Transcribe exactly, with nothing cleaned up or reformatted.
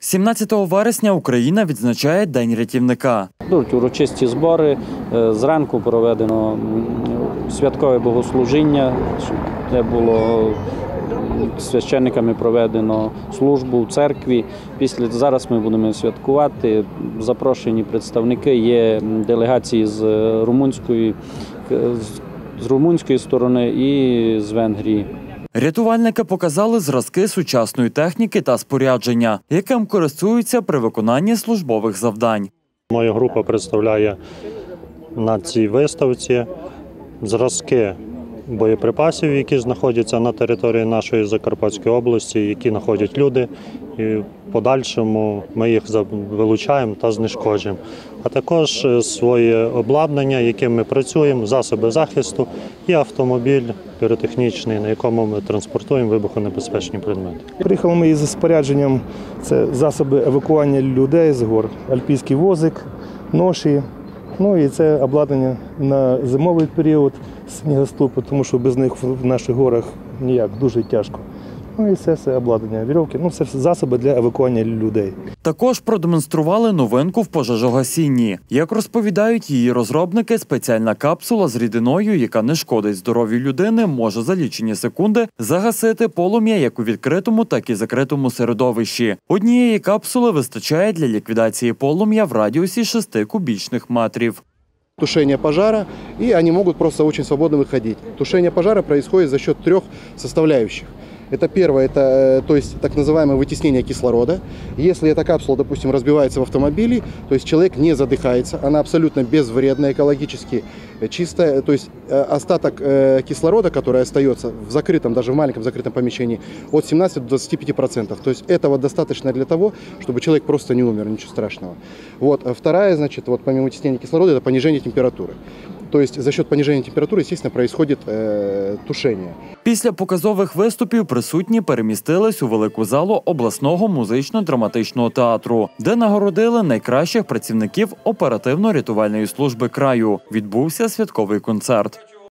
сімнадцятого вересня Україна відзначає День рятівника. Будуть урочисті збори, зранку проведено святкове богослужіння, де було священниками проведено службу в церкві. Після зараз ми будемо святкувати. Запрошені представники, є делегації з румунської, з румунської сторони і з Венгрії. Рятувальники показали зразки сучасної техніки та спорядження, яким користуються при виконанні службових завдань. Моя група представляє на цій виставці зразки боєприпасів, які знаходяться на території нашої Закарпатської області, які знаходять люди, і в подальшому ми їх вилучаємо та знешкоджуємо. А також своє обладнання, яким ми працюємо, засоби захисту і автомобіль піротехнічний, на якому ми транспортуємо вибухонебезпечні предмети. Приїхали ми із спорядженням, це засоби евакуювання людей з гор, альпійський возик, ноші. Ну і це обладнання на зимовий період, снігоступи, тому що без них в наших горах ніяк, дуже тяжко. Ну і це все обладнання, вірьовки, ну це засоби для евакуювання людей. Також продемонстрували новинку в пожежогасінні. Як розповідають її розробники, спеціальна капсула з рідиною, яка не шкодить здоров'ю людини, може за лічені секунди загасити полум'я як у відкритому, так і закритому середовищі. Однієї капсули вистачає для ліквідації полум'я в радіусі шести кубічних метрів. Тушение пожара, и они могут просто очень свободно выходить. Тушение пожара происходит за счет трех составляющих. Это первое, это то есть так называемое вытеснение кислорода. Если эта капсула, допустим, разбивается в автомобиле, то есть человек не задыхается, она абсолютно безвредная, экологически чистая. То есть остаток кислорода, который остается в закрытом, даже в маленьком закрытом помещении, от семнадцати до двадцати пяти процентов. То есть этого достаточно для того, чтобы человек просто не умер, ничего страшного. Вот. Вторая, значит, вот помимо вытеснения кислорода, это понижение температуры. То есть за счет понижения температуры, естественно, происходит э, тушение. Після показових виступів присутні перемістились у велику залу обласного музично-драматичного театру, де нагородили найкращих працівників оперативно-рятувальної служби краю. Відбувся святковий концерт.